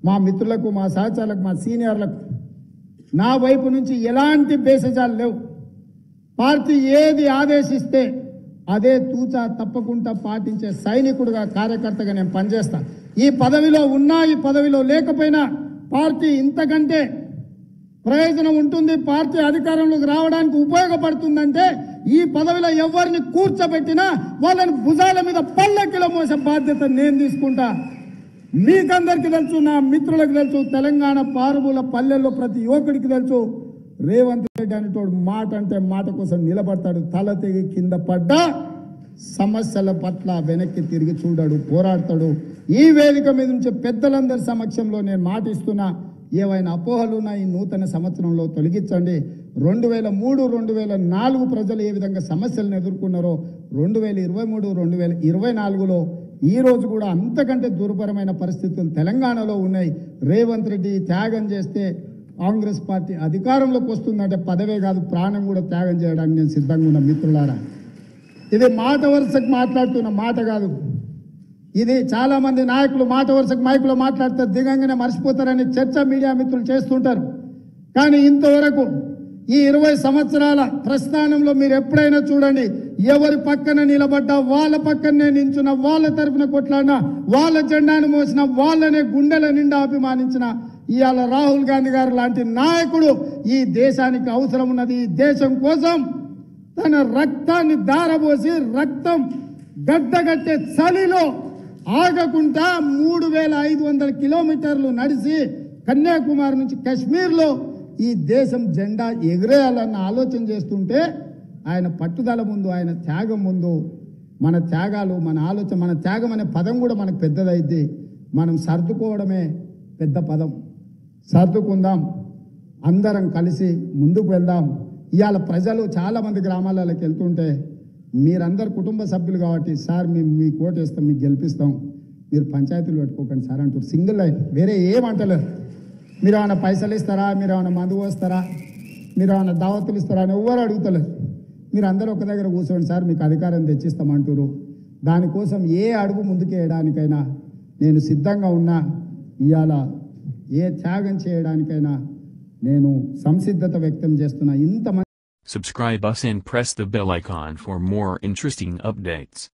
మా మిత్రులకు, మా సహచరులకు, మా సీనియర్లకు నా వైపు నుంచి ఎలాంటి బేసజాలు లేవు. పార్టీ ఏది ఆదేశిస్తే అదే తూచా తప్పకుండా పాటించే సైనికుడుగా, కార్యకర్తగా నేను పనిచేస్తా. ఈ పదవిలో ఉన్నా, ఈ పదవిలో లేకపోయినా పార్టీ ఇంతకంటే ప్రయోజనం ఉంటుంది, పార్టీ అధికారంలోకి రావడానికి ఉపయోగపడుతుందంటే ఈ పదవిలో ఎవరిని కూర్చోబెట్టినా వాళ్ళని భుజాల మీద పల్లకిలో మోసే బాధ్యత నేను తీసుకుంటా. మీకందరికీ తెలుసు, నా మిత్రులకు తెలుసు, తెలంగాణ పారుమూల పల్లెల్లో ప్రతి యువకుడికి తెలుసు, రేవంత్ రెడ్డి అనేటోడు మాట అంటే మాట కోసం నిలబడతాడు. తల తెగి కింద పడ్డా సమస్యల పట్ల వెనక్కి తిరిగి చూడాడు, పోరాడతాడు. ఈ వేదిక మీద నుంచి పెద్దలందరి సమక్షంలో నేను మాటిస్తున్నా, ఏవైనా అపోహలున్నా ఈ నూతన సంవత్సరంలో తొలగించండి. 2003, 2004 ప్రజలు ఏ విధంగా సమస్యలను ఎదుర్కొన్నారో 2023, 2024లో ఈ రోజు కూడా అంతకంటే దుర్భరమైన పరిస్థితులు తెలంగాణలో ఉన్నాయి. రేవంత్ రెడ్డి త్యాగం చేస్తే కాంగ్రెస్ పార్టీ అధికారంలోకి వస్తుందంటే పదవే కాదు, ప్రాణం కూడా త్యాగం చేయడానికి నేను సిద్ధంగా ఉన్న మిత్రులారా. ఇది మాట వరుసకు మాట్లాడుతున్న మాట కాదు. ఇది చాలా మంది నాయకులు మాట వరుసకు మైకులో మాట్లాడతారు, దిగంగానే మర్చిపోతారని చర్చ మీడియా మిత్రులు చేస్తుంటారు. కానీ ఇంతవరకు ఈ 20 సంవత్సరాల ప్రస్థానంలో మీరు ఎప్పుడైనా చూడండి, ఎవరి పక్కన నిలబడ్డా, వాళ్ళ పక్కనే నించున్న, వాళ్ళ తరఫున కొట్లాడినా, వాళ్ళ జెండాను మోసిన, వాళ్ళనే గుండెల నిండా అభిమానించిన ఇవాళ రాహుల్ గాంధీ గారు లాంటి నాయకుడు ఈ దేశానికి అవసరం ఉన్నది. ఈ దేశం కోసం తన రక్తాన్ని దారబోసి, రక్తం గడ్డగట్టే చలిలో ఆగకుండా 3500 కిలోమీటర్లు నడిచి కన్యాకుమారి నుంచి కాశ్మీర్లో ఈ దేశం జెండా ఎగిరేయాలన్న ఆలోచన చేస్తుంటే ఆయన పట్టుదల ముందు, ఆయన త్యాగం ముందు మన త్యాగాలు, మన ఆలోచన, మన త్యాగం అనే పదం కూడా మనకు పెద్దదైద్ది. మనం సర్దుకోవడమే పెద్ద పదం. సర్దుకుందాం, అందరం కలిసి ముందుకు వెళ్దాం. ఇవాళ ప్రజలు చాలామంది గ్రామాలలోకి వెళ్తుంటే మీరందరు కుటుంబ సభ్యులు కాబట్టి, సార్ మేము మీ కోట వేస్తాం, మీకు గెలిపిస్తాం, మీరు పంచాయతీలు పెట్టుకోకండి సార్ అంటారు. సింగిల్ లైన్, వేరే ఏమంటలేరు. మీరు ఏమైనా పైసలు ఇస్తారా, మీరు ఏమైనా మందు పోస్తారా, మీరు ఏమైనా దావతులు ఇస్తారా అని ఎవరు అడుగుతలేరు. మీరు అందరూ ఒక దగ్గర కూర్చోండి సార్, మీకు అధికారం తెచ్చిస్తామంటారు. దానికోసం ఏ అడుగు ముందుకు వేయడానికైనా నేను సిద్ధంగా ఉన్నా. ఇవాళ ఏ త్యాగం చేయడానికైనా నేను సంసిద్ధత వ్యక్తం చేస్తున్నా. ఇంతమంది Subscribe us and press the bell icon for more interesting updates.